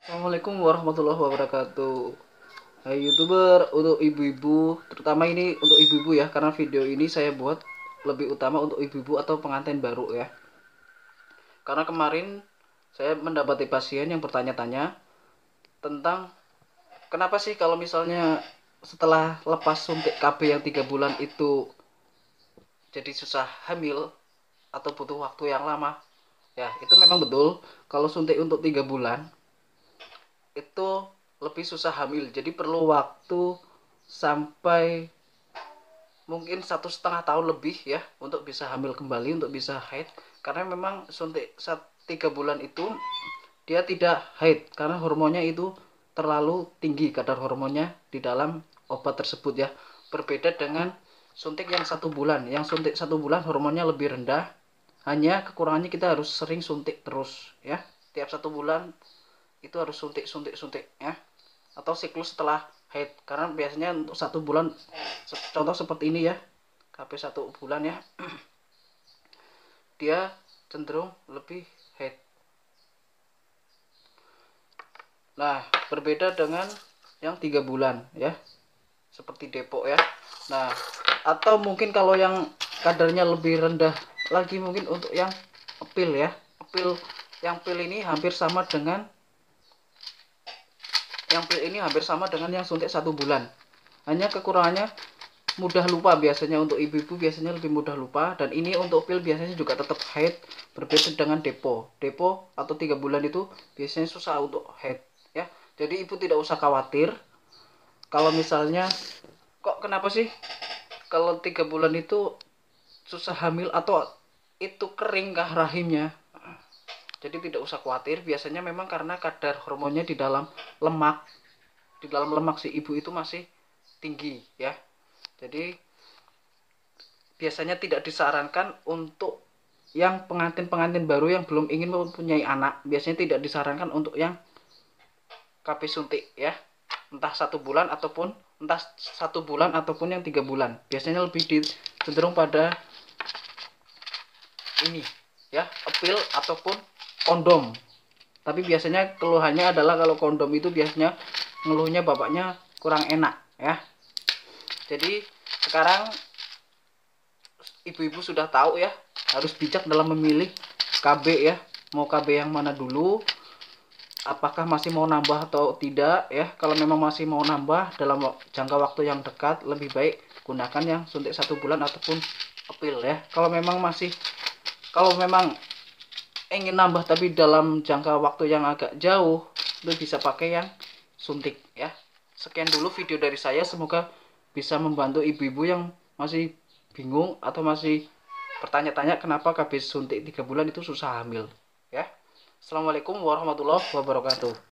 Assalamualaikum warahmatullahi wabarakatuh. Hai YouTuber, untuk ibu-ibu, terutama ini untuk ibu-ibu ya, karena video ini saya buat lebih utama untuk ibu-ibu atau pengantin baru ya. Karena kemarin saya mendapati pasien yang bertanya-tanya tentang kenapa sih kalau misalnya setelah lepas suntik KB yang 3 bulan itu jadi susah hamil atau butuh waktu yang lama. Ya, itu memang betul. Kalau suntik untuk 3 bulan itu lebih susah hamil, jadi perlu waktu sampai mungkin 1,5 tahun lebih ya untuk bisa hamil kembali, untuk bisa haid. Karena memang suntik 3 bulan itu dia tidak haid karena hormonnya itu terlalu tinggi, kadar hormonnya di dalam obat tersebut ya. Berbeda dengan suntik yang 1 bulan, yang suntik 1 bulan hormonnya lebih rendah. Hanya kekurangannya kita harus sering suntik terus ya, tiap 1 bulan itu harus suntik ya, atau siklus setelah haid. Karena biasanya untuk 1 bulan, contoh seperti ini ya, KB 1 bulan ya, dia cenderung lebih haid. Nah, berbeda dengan yang 3 bulan ya, seperti Depok ya. Nah, atau mungkin kalau yang kadarnya lebih rendah lagi, mungkin untuk yang pil ya, pil ini hampir sama dengan yang suntik 1 bulan. Hanya kekurangannya mudah lupa, biasanya untuk ibu-ibu biasanya lebih mudah lupa. Dan ini untuk pil biasanya juga tetap haid, berbeda dengan depo atau 3 bulan itu biasanya susah untuk haid ya. Jadi ibu tidak usah khawatir kalau misalnya kok kenapa sih kalau 3 bulan itu susah hamil atau itu kering kah rahimnya. Jadi tidak usah khawatir, biasanya memang karena kadar hormonnya di dalam lemak si ibu itu masih tinggi ya. Jadi biasanya tidak disarankan untuk yang pengantin baru yang belum ingin mempunyai anak. Biasanya tidak disarankan untuk yang KB suntik ya, entah 1 bulan ataupun yang 3 bulan. Biasanya lebih cenderung pada ini ya, pil ataupun kondom. Tapi biasanya keluhannya adalah kalau kondom itu biasanya ngeluhnya bapaknya kurang enak ya. Jadi sekarang ibu-ibu sudah tahu ya, harus bijak dalam memilih KB ya. Mau KB yang mana dulu, apakah masih mau nambah atau tidak ya. Kalau memang masih mau nambah dalam jangka waktu yang dekat, lebih baik gunakan yang suntik 1 bulan ataupun pil ya. Kalau memang ingin nambah tapi dalam jangka waktu yang agak jauh, itu bisa pakai yang suntik ya. Sekian dulu video dari saya, semoga bisa membantu ibu-ibu yang masih bingung atau masih bertanya-tanya kenapa KB suntik 3 bulan itu susah hamil ya. Assalamualaikum warahmatullahi wabarakatuh.